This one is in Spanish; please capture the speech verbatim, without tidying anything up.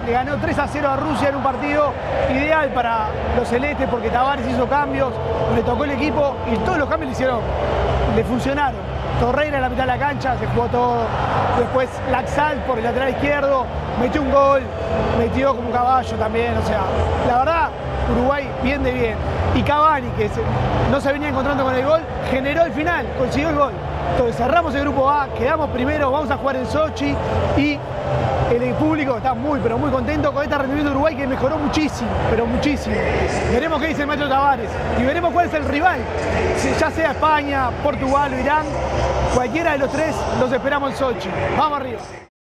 le ganó tres a cero a Rusia en un partido ideal para los celestes porque Tavares hizo cambios, le tocó el equipo y todos los cambios le hicieron, le funcionaron. Torreira en la mitad de la cancha, se jugó todo. Después Laxalt por el lateral izquierdo, metió un gol, metió como un caballo también. O sea, la verdad, Uruguay bien de bien. Y Cavani, que se, no se venía encontrando con el gol, generó el final, consiguió el gol. Entonces cerramos el grupo A, quedamos primero, vamos a jugar en Sochi y el público está muy, pero muy contento con este rendimiento de Uruguay que mejoró muchísimo, pero muchísimo. Veremos qué dice el maestro Tavares y veremos cuál es el rival. Si ya sea España, Portugal o Irán, cualquiera de los tres los esperamos en Sochi. Vamos arriba.